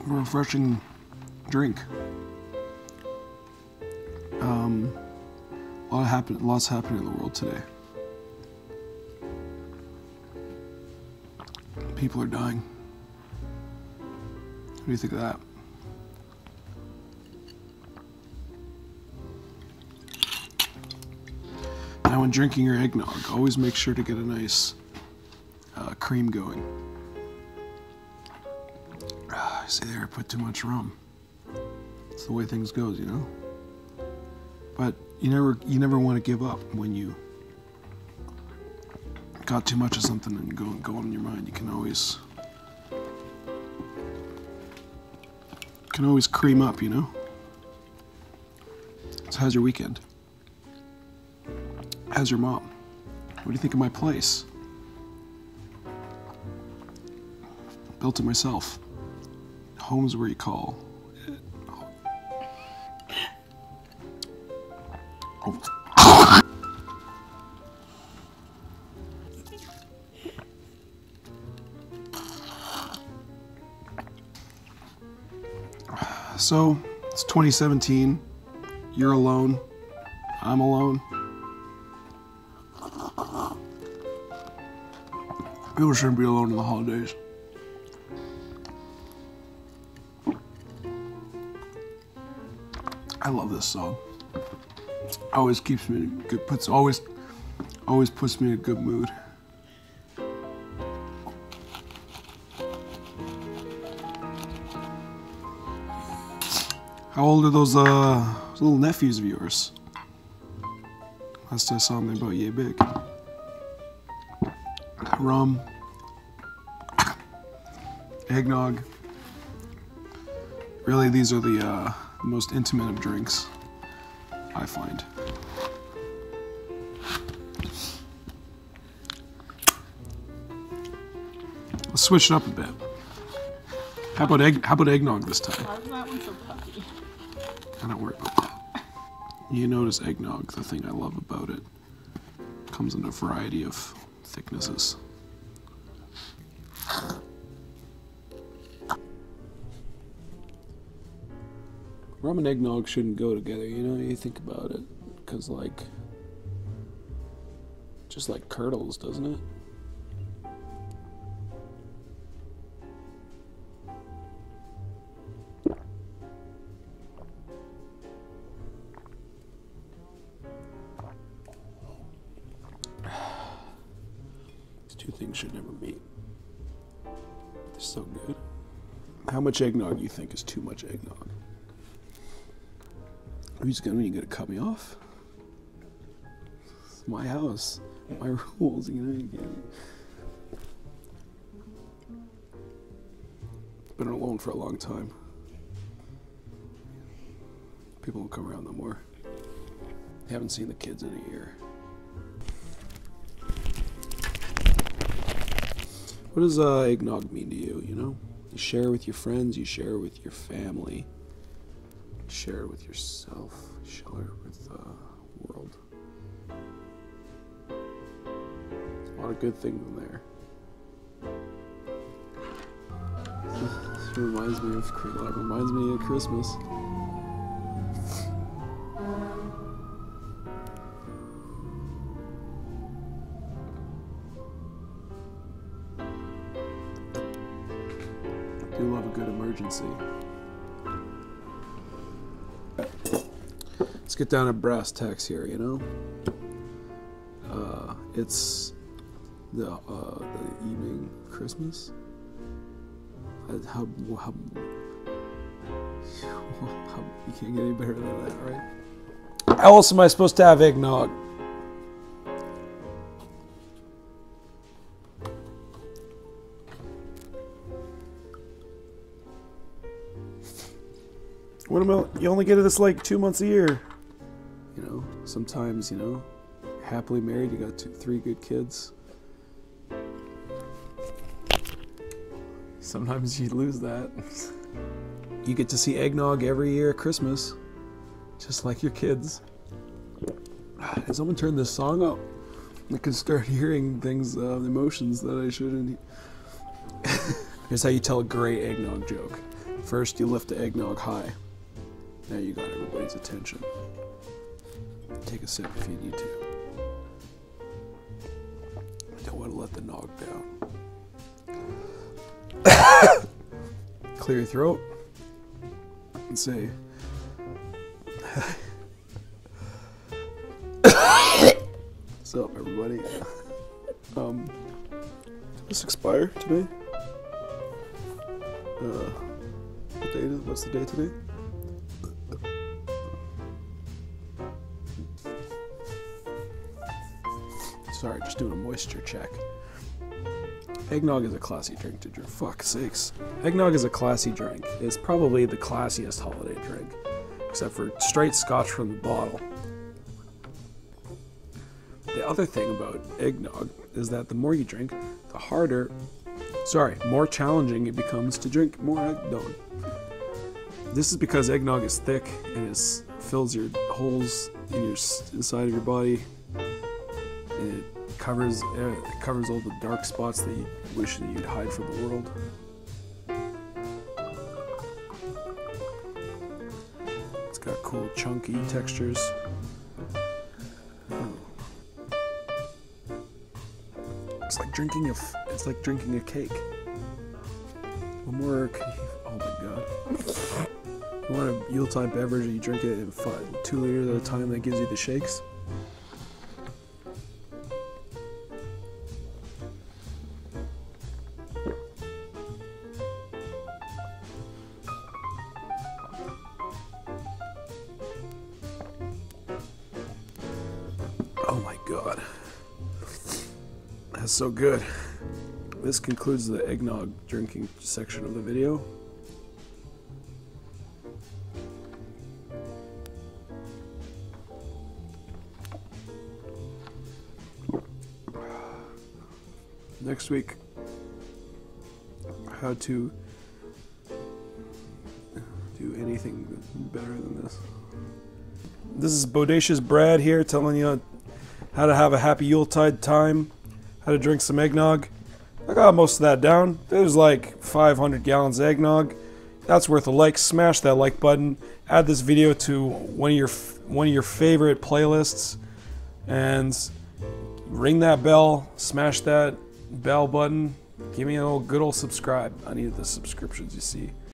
refreshing drink. Lots happening in the world today. People are dying. What do you think of that? Now when drinking your eggnog, always make sure to get a nice cream going. See there, I put too much rum. It's the way things goes, you know? But you never want to give up when you got too much of something and go on in your mind. You can always cream up, you know? So how's your weekend? How's your mom? What do you think of my place? Built it myself. Home's where you call. So, it's 2017. You're alone. I'm alone. People shouldn't be alone in the holidays. I love this song. Always keeps me in good. Always puts me in a good mood. How old are those little nephews of yours? Last I saw them, they're about yay big. Rum, eggnog. Really, these are the most intimate of drinks, I find. Let's switch it up a bit. How about eggnog this time? Why is that one so puffy? I don't worry about that. You notice eggnog, the thing I love about it, comes in a variety of thicknesses. Rum and eggnog shouldn't go together, you know, you think about it. Because, like, just like curdles, doesn't it? These two things should never meet. They're so good. How much eggnog do you think is too much eggnog? Are you gonna cut me off? It's my house, my rules, you know, you can't. Been alone for a long time. People don't come around no more. Haven't seen the kids in a year. What does eggnog mean to you, you know? You share with your friends, you share with your family. Share it with yourself, share it with the world. A lot of good things in there. This reminds me of Christmas. I do love a good emergency. Let's get down to brass tacks here, you know? It's the evening of Christmas. How you can't get any better than that, right? How else am I supposed to have eggnog? What about, you only get this like 2 months a year. You know, sometimes, you know, happily married, you got 3 good kids. Sometimes you lose that. You get to see eggnog every year at Christmas, just like your kids. Can someone turn this song up? I can start hearing things, emotions that I shouldn't. Here's how you tell a great eggnog joke. First, you lift the eggnog high. Now you got everybody's attention. Take a sip if you need to. Don't want to let the nog down. Clear your throat and say, "What's up, everybody?" Did this expire today? What day is it? What's the day today? Sorry, just doing a moisture check. Eggnog is a classy drink to drink. Fuck's sakes. Eggnog is a classy drink. It's probably the classiest holiday drink, except for straight scotch from the bottle. The other thing about eggnog is that the more you drink, the more challenging it becomes to drink more eggnog. This is because eggnog is thick and it fills your holes in inside of your body. And it covers all the dark spots that you wish that you'd hide from the world. It's got cool chunky textures. It's like drinking a cake. One more. Oh my god! You want a Yuletide beverage and you drink it in 2 liters at a time. That gives you the shakes. Oh my god. That's so good. This concludes the eggnog drinking section of the video. Next week, how to do anything better than this. This is Bodacious Brad here telling you how to have a happy Yuletide time, how to drink some eggnog. I got most of that down. There's like 500 gallons of eggnog. That's worth a like. Smash that like button. Add this video to one of your favorite playlists, and ring that bell. Smash that bell button. Give me a good old subscribe. I need the subscriptions, you see.